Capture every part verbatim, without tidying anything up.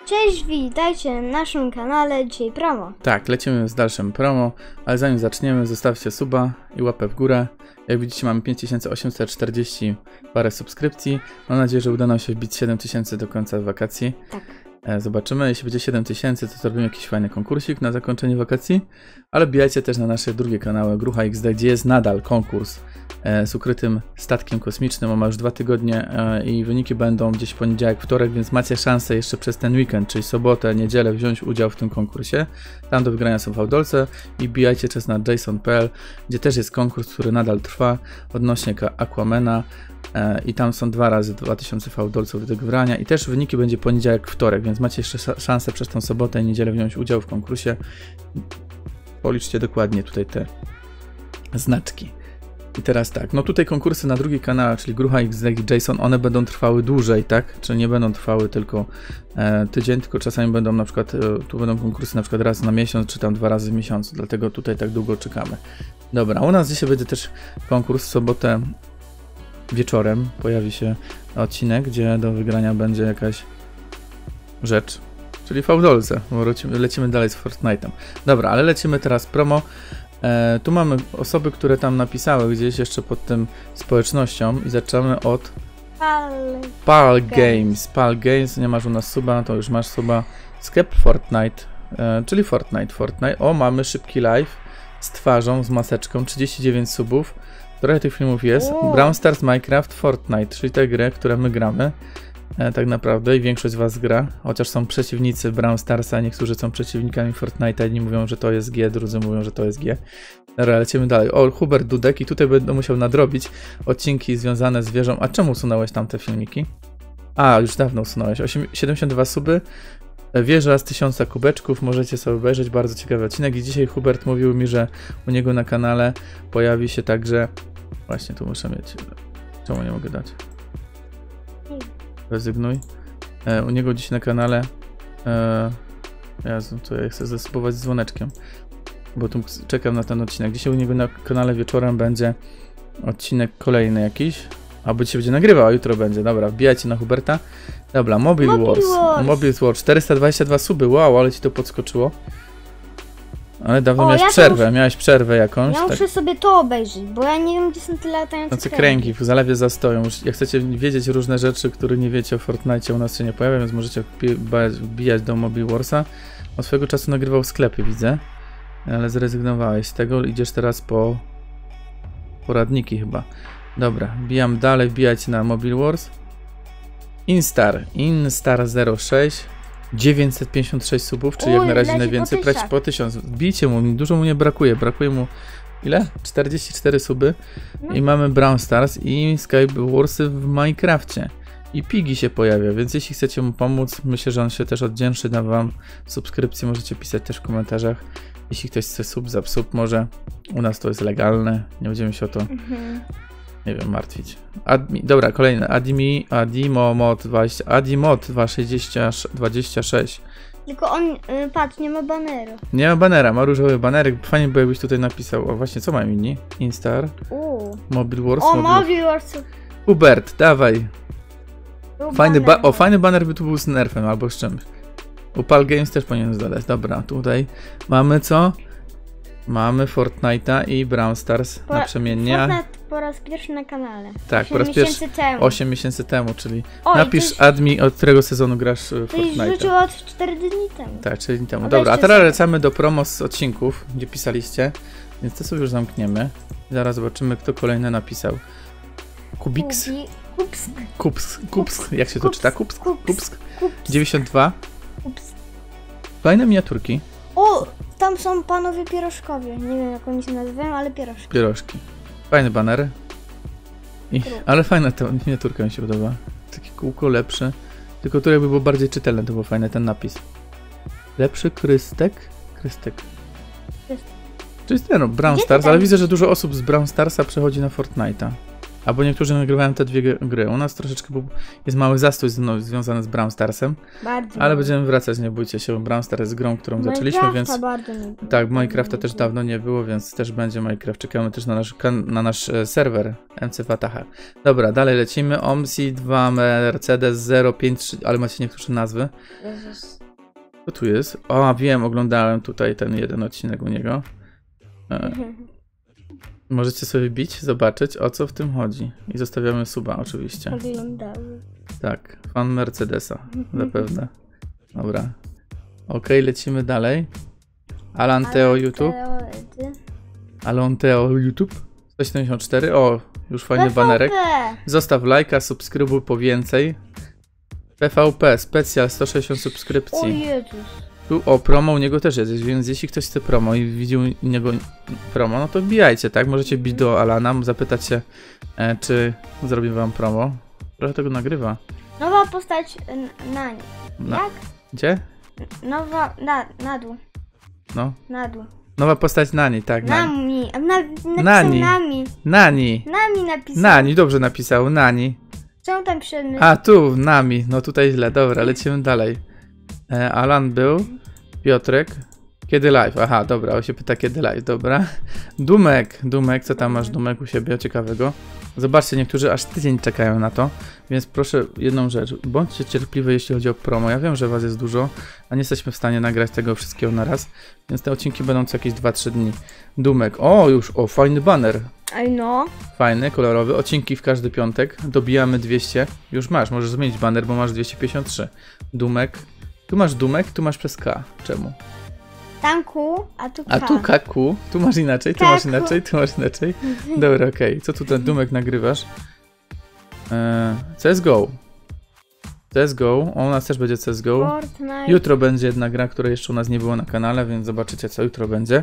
Cześć, witajcie na naszym kanale, dzisiaj promo. Tak, lecimy z dalszym promo, ale zanim zaczniemy, zostawcie suba i łapę w górę. Jak widzicie, mamy pięć tysięcy osiemset czterdzieści parę subskrypcji. Mam nadzieję, że uda nam się wbić siedem tysięcy do końca wakacji. Tak. Zobaczymy, jeśli będzie siedem tysięcy, to zrobimy jakiś fajny konkursik na zakończenie wakacji. Ale bijajcie też na nasze drugie kanały, Grucha X D, gdzie jest nadal konkurs e, z ukrytym statkiem kosmicznym. On ma już dwa tygodnie e, i wyniki będą gdzieś w poniedziałek, wtorek, więc macie szansę jeszcze przez ten weekend, czyli sobotę, niedzielę, wziąć udział w tym konkursie. Tam do wygrania są fałdolce i bijajcie czas na jason kropka p l, gdzie też jest konkurs, który nadal trwa odnośnie Aquamana. I tam są dwa razy dwa tysiące fałdolców do wygrania i też wyniki będzie poniedziałek, wtorek, więc macie jeszcze szansę przez tą sobotę i niedzielę wziąć udział w konkursie. Policzcie dokładnie tutaj te znaczki. I teraz tak, no tutaj konkursy na drugi kanał, czyli Grucha X D i Jason, one będą trwały dłużej, tak? Czyli nie będą trwały tylko e, tydzień, tylko czasami będą na przykład, e, tu będą konkursy na przykład raz na miesiąc, czy tam dwa razy w miesiącu, dlatego tutaj tak długo czekamy. Dobra, u nas dzisiaj będzie też konkurs w sobotę. Wieczorem pojawi się odcinek, gdzie do wygrania będzie jakaś rzecz, czyli fałdolce, bo lecimy, lecimy dalej z Fortnite'em. Dobra, ale lecimy teraz promo. E, tu mamy osoby, które tam napisały gdzieś jeszcze pod tym społecznością i zaczynamy od Pal, Pal Games. Pal Games, nie masz u nas suba, to już masz suba. Sklep Fortnite, e, czyli Fortnite, Fortnite. O, mamy szybki live z twarzą, z maseczką, trzydzieści dziewięć subów. Trochę tych filmów jest. Wow. Brawl Stars, Minecraft, Fortnite, czyli te gry, które my gramy e, tak naprawdę i większość z was gra, chociaż są przeciwnicy Brawl Starsa, niektórzy są przeciwnikami Fortnite'a, jedni mówią, że to jest G, drudzy mówią, że to jest G. Dobra, lecimy dalej. O, Hubert Dudek i tutaj będę musiał nadrobić odcinki związane z wieżą. A czemu usunąłeś tamte filmiki? A, już dawno usunąłeś. siedemdziesiąt dwa suby. Wieża z tysiąca kubeczków, możecie sobie obejrzeć, bardzo ciekawy odcinek i dzisiaj Hubert mówił mi, że u niego na kanale pojawi się także... Właśnie tu muszę mieć... Czemu nie mogę dać? Rezygnuj. E, u niego dziś na kanale... E, Jezu, to ja chcę zasubować z dzwoneczkiem, bo tu czekam na ten odcinek. Dzisiaj u niego na kanale wieczorem będzie odcinek kolejny jakiś. Albo dzisiaj będzie nagrywał, a jutro będzie. Dobra, wbijajcie na Huberta. Dobra, Mobile, Mobile Wars. Wars. Mobile Wars. czterysta dwadzieścia dwa suby. Wow, ale ci to podskoczyło. Ale dawno O, miałeś ja przerwę. muszę... Miałeś przerwę jakąś. Ja tak? muszę sobie to obejrzeć, bo ja nie wiem, gdzie są te latające Nocy kręgi w zalewie zastoją. Jak chcecie wiedzieć różne rzeczy, które nie wiecie o Fortnite, u nas się nie pojawia, więc możecie wbijać do Mobile Warsa. Od swojego czasu nagrywał sklepy, widzę. Ale zrezygnowałeś z tego. Idziesz teraz po poradniki chyba. Dobra, wbijam dalej, wbijajcie na Mobile Wars. Instar, Instar zero sześć, dziewięćset pięćdziesiąt sześć subów, czyli Uj, jak na razie leci najwięcej, po prać tysiąc. po tysiąc. Wbijcie mu, dużo mu nie brakuje, brakuje mu ile? czterdzieści cztery suby. No. I mamy Brawl Stars i Skywarsy w Minecrafcie. I Piggy się pojawia, więc jeśli chcecie mu pomóc, myślę, że on się też oddzięczy na wam subskrypcję, możecie pisać też w komentarzach. Jeśli ktoś chce sub za sub, może u nas to jest legalne, nie będziemy się o to Mhm. nie wiem, martwić. Admi, dobra, kolejne. Adimi, Adimomod dwadzieścia, Adimod dwadzieścia sześć. Tylko on, y, patrz, nie ma baneru. Nie ma banera, ma różowy banerek. Fajnie by jakbyś tutaj napisał. O właśnie, co mają inni? Instar, Uuu. Mobile Wars, O, Mobile... Mobile Wars. Hubert, dawaj. Był Fajny, ba baner. o, fajny baner by tu był z nerfem albo z czymś. U Pal Games też powinien dodać. Dobra, tutaj mamy co? Mamy Fortnite'a i Brawl Stars Po- naprzemiennie. Fortnite po raz pierwszy na kanale. Tak, po raz miesięcy pierwszy. temu. osiem miesięcy temu, czyli Oj, napisz coś- admi, od którego sezonu grasz w To już Fortnite'a. rzuciło od cztery dni temu. Tak, trzy dni temu. No Dobra, a weźcie teraz sobie. lecamy do promo z odcinków, gdzie pisaliście, więc to sobie już zamkniemy. Zaraz zobaczymy, kto kolejny napisał. Kubiks? Kubi, Kupsk. Kups, Kups, jak się to Kups, czyta? Kups, Kups, Kupsk? Kupsk. dziewięćdziesiąt dwa. Kups. Fajne miniaturki, O, tam są panowie pierożkowie. Nie wiem, jak oni się nazywają, ale pierożki. pierożki. Fajny baner. I, Krup. ale fajna ta miniaturka mi się podoba. Takie kółko lepsze. Tylko tu jakby było bardziej czytelne, to było fajne ten napis. Lepszy krystek? Krystek. Krystek. Czyli ten no, Brawl Gdzie Stars, ty ale tam- widzę, że dużo osób z Brawl Starsa przechodzi na Fortnite'a. Albo niektórzy nagrywają te dwie gry. U nas troszeczkę był, jest mały zastój z, no, związany z Brawl Starsem. Bardzo. Ale będziemy wracać, nie bójcie się. Brawl Stars jest grą, którą zaczęliśmy, więc... Bardzo nie było. Tak, Minecrafta też dawno nie było, więc też będzie Minecraft. Czekamy też na nasz, na nasz e, serwer M C Fataha. Dobra, dalej lecimy. O M S I dwa, Mercedes zero pięć trzy, ale macie niektóre nazwy. Jezus. Co tu jest? O, wiem, oglądałem tutaj ten jeden odcinek u niego. E, możecie sobie bić, zobaczyć, o co w tym chodzi. I zostawiamy suba oczywiście. Oglądałem. Tak, fan Mercedesa, zapewne. Dobra. Okej, lecimy dalej. Alan Teo YouTube. Alan Teo YouTube. sto siedemdziesiąt cztery. O, już fajny banerek. Zostaw lajka, subskrybuj po więcej. P V P, specjal, sto sześćdziesiąt subskrypcji. O Jezus. Tu, o, promo u niego też jest, więc jeśli ktoś chce promo i widzi u niego promo, no to wbijajcie, tak? Możecie bić do Alana, zapytać się, e, czy zrobi wam promo. Trochę tego nagrywa. Nowa postać na... Na- Jak? Gdzie? Nowa... Na, na dół. No. Na dół. Nowa postać Nani, tak. Nani. Nami. A na, napisał Nani. Nami. Nani. Nami napisał. Nani, dobrze napisał, Nani. Czemu tam przedmiot? A, tu, Nami, no tutaj źle, dobra, lecimy dalej. E, Alan był, Piotrek. Kiedy live? Aha, dobra, on się pyta kiedy live, dobra. Dumek, Dumek, co tam masz Dumek u siebie ciekawego? Zobaczcie, niektórzy aż tydzień czekają na to, więc proszę jedną rzecz, bądźcie cierpliwi jeśli chodzi o promo. Ja wiem, że was jest dużo, a nie jesteśmy w stanie nagrać tego wszystkiego na raz, więc te odcinki będą co jakieś dwa trzy dni. Dumek, o już, o fajny baner. Ej no. Fajny, kolorowy, odcinki w każdy piątek, dobijamy dwieście, już masz, możesz zmienić baner, bo masz dwieście pięćdziesiąt trzy. Dumek, tu masz Dumek, tu masz przez K, czemu? Tam Q, a tu K. A tu K Q, tu masz inaczej, tu K Q. masz inaczej, tu masz inaczej. Dobra, okej. Okay. Co tu ten Dumek nagrywasz? Eee, C S G O. C S G O, o, u nas też będzie C S G O. Fortnite. Jutro będzie jedna gra, która jeszcze u nas nie było na kanale, więc zobaczycie co jutro będzie.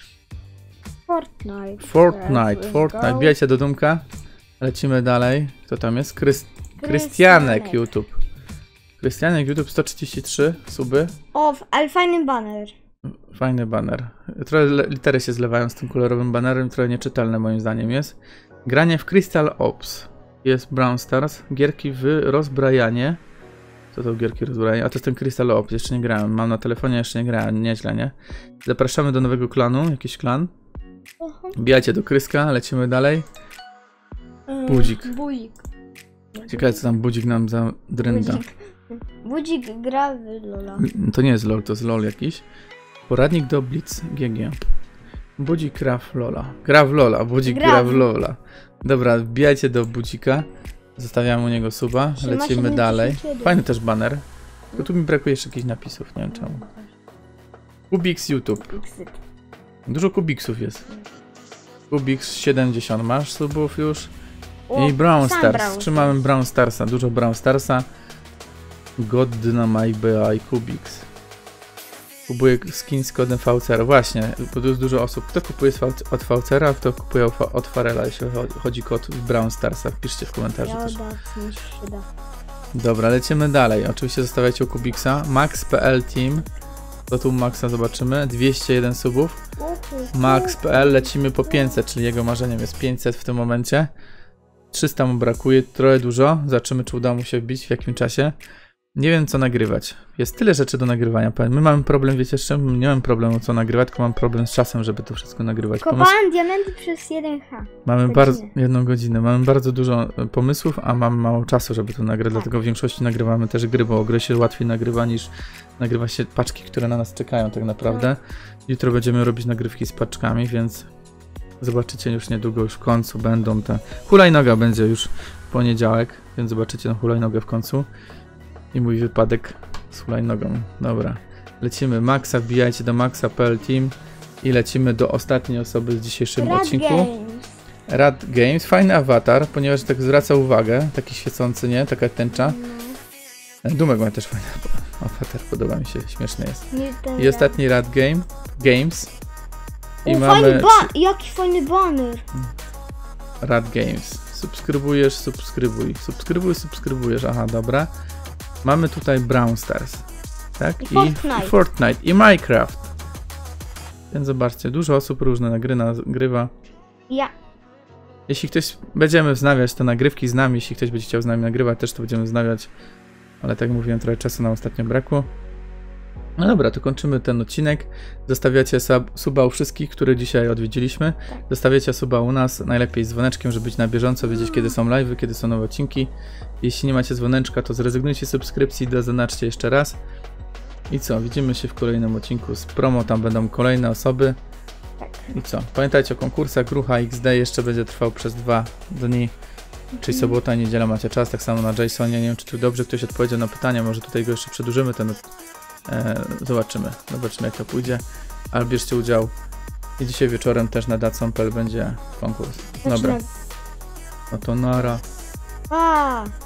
Fortnite. Fortnite, Let's Fortnite. go. Bijajcie do Dumka. Lecimy dalej. Kto tam jest? Krys Krystianek YouTube. Krystianek YouTube sto trzydzieści trzy suby. O, ale fajny baner. Fajny baner. Trochę litery się zlewają z tym kolorowym banerem, trochę nieczytelne moim zdaniem jest. Granie w Crystal Ops. Jest Brawl Stars. Gierki w rozbrajanie. Co to gierki rozbrajanie? A to jest ten Crystal Ops, jeszcze nie grałem. Mam na telefonie, jeszcze nie grałem, nieźle, nie? Zapraszamy do nowego klanu, jakiś klan. Bijajcie do Kryska, lecimy dalej. Budzik. Budzik. Ciekawe co tam Budzik nam za drynda. Budzik. Budzik gra w Lola. To nie jest LOL, to jest LOL jakiś. Poradnik do Blitz G G. Budzik gra w Lola. Gra w Lola, Budzik gra, Gra w w- Lola. Dobra, wbijajcie do Budzika. Zostawiam u niego suba. Trzyma Lecimy siedemdziesiąt dalej. jeden. Fajny też baner. Tylko tu mi brakuje jeszcze jakichś napisów, nie wiem czemu. Kubix YouTube. Exit. Dużo Kubiksów jest. Kubix siedemdziesiąt masz subów już. O, I Brawl sam Stars. Brawl Trzymamy Stars. Brawl Starsa. Dużo Brawl Starsa. God Dynamite B I Kubix. Kupuję skin z kodem V C R. Właśnie, bo tu jest dużo osób. Kto kupuje z V- od V C R, a kto kupuje od Farela, jeśli cho- chodzi kod w Brawl Starsach. Piszcie w komentarzu Ja też. da, mi się da. Dobra, lecimy dalej. Oczywiście zostawiajcie u Kubixa. Max kropka p l Team. To tu Maxa zobaczymy. dwieście jeden subów. Max kropka p l lecimy po pięćset, czyli jego marzeniem jest pięćset w tym momencie. trzysta mu brakuje, trochę dużo. Zobaczymy, czy uda mu się wbić, w jakim czasie. Nie wiem, co nagrywać. Jest tyle rzeczy do nagrywania. Powiem, my mamy problem, wiecie, z czym? Nie mam problemu, co nagrywać, tylko mam problem z czasem, żeby to wszystko nagrywać. Pomysł... Kopałem diamenty przez jeden H. Mamy godzinę. bardzo, jedną godzinę. Mamy bardzo dużo e, pomysłów, a mam mało czasu, żeby to nagrać, Tak. dlatego w większości nagrywamy też gry, bo gry się łatwiej nagrywa niż nagrywa się paczki, które na nas czekają tak naprawdę. Jutro będziemy robić nagrywki z paczkami, więc zobaczycie już niedługo, już w końcu będą te... Hulajnoga będzie już w poniedziałek, więc zobaczycie na hulajnogę w końcu. I mój wypadek z hulajnogą. Dobra, lecimy Maxa, wbijajcie do Maxa kropka p l Team i lecimy do ostatniej osoby w dzisiejszym Rad odcinku. Games. Rad Games, fajny awatar, ponieważ tak zwraca uwagę, taki świecący, nie? Taka tęcza. Dumek ma też fajny awatar, podoba mi się, śmieszny jest. Nie ten I ostatni Rad Game, Games. I o, mamy fajny ba jaki fajny baner. Rad Games. Subskrybujesz, subskrybuj. Subskrybuj, subskrybujesz, aha, dobra. Mamy tutaj Brawl Stars, tak? I Fortnite. I Fortnite, i Minecraft. Więc zobaczcie, dużo osób różne nagry, nagrywa. Ja. Jeśli ktoś, będziemy wznawiać te nagrywki z nami, jeśli ktoś będzie chciał z nami nagrywać, też to będziemy wznawiać, ale tak jak mówiłem, trochę czasu nam ostatnio brakło. No dobra, to kończymy ten odcinek. Zostawiacie sub, suba u wszystkich, które dzisiaj odwiedziliśmy. Zostawiacie suba u nas, najlepiej z dzwoneczkiem, żeby być na bieżąco, wiedzieć kiedy są live'y, kiedy są nowe odcinki. Jeśli nie macie dzwoneczka, to zrezygnujcie z subskrypcji, zaznaczcie jeszcze raz. I co, widzimy się w kolejnym odcinku z promo, tam będą kolejne osoby. I co, pamiętajcie o konkursach, Grucha X D jeszcze będzie trwał przez dwa dni. Czyli sobota, niedziela macie czas, tak samo na Jasonie. Nie wiem, czy tu dobrze ktoś odpowiedział na pytania, może tutaj go jeszcze przedłużymy ten... E, zobaczymy, zobaczymy jak to pójdzie. Ale bierzcie udział. I dzisiaj wieczorem też na dacom kropka p l będzie konkurs. Dobra. No to nara. A.